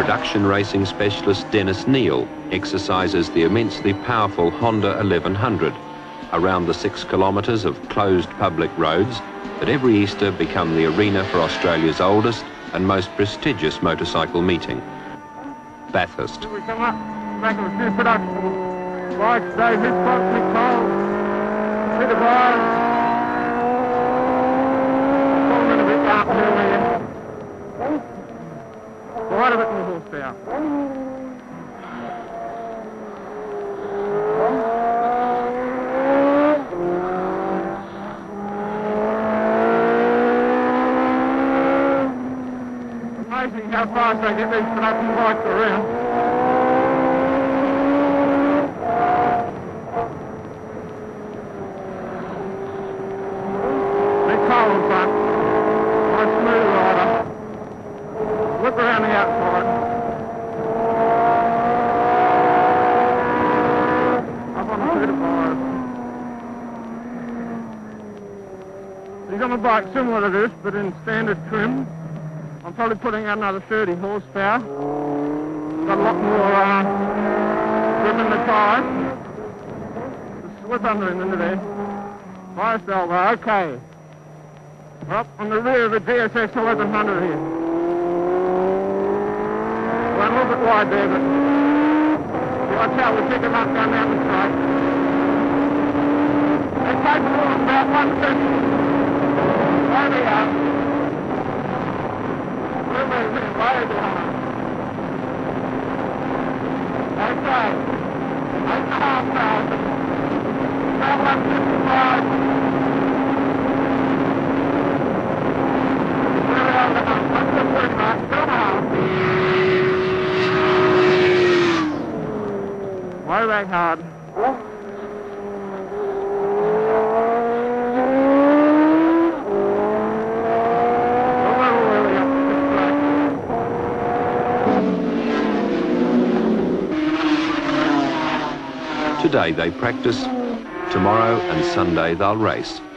Production racing specialist Dennis Neal exercises the immensely powerful Honda 1100 around the 6 kilometres of closed public roads that every Easter become the arena for Australia's oldest and most prestigious motorcycle meeting, Bathurst. We come up, back of a few production bikes, Dave Hiscock, Nick Cole, Peter Byers. It's all been a bit dark here. Quite a bit more horsepower. Amazing how fast they get these production bikes around. They're cold in front. Nice smooth rider. Whip around the outside. Up on the 2 to 5. He's on a bike similar to this, but in standard trim. I'm probably putting out another 30 horsepower. Got a lot more grip in the tyres. Just slip under him into there. Highest elbow, okay. We're up on the rear of the DSX 1100 here. We're a little bit wide there, but watch out, we'll pick him up down the straight. They're capable of about 150. There we are. Way behind. Okay. 8,500. About 155. Where we are now? 155. Still hard. Way back hard. Today they practice, tomorrow and Sunday they'll race.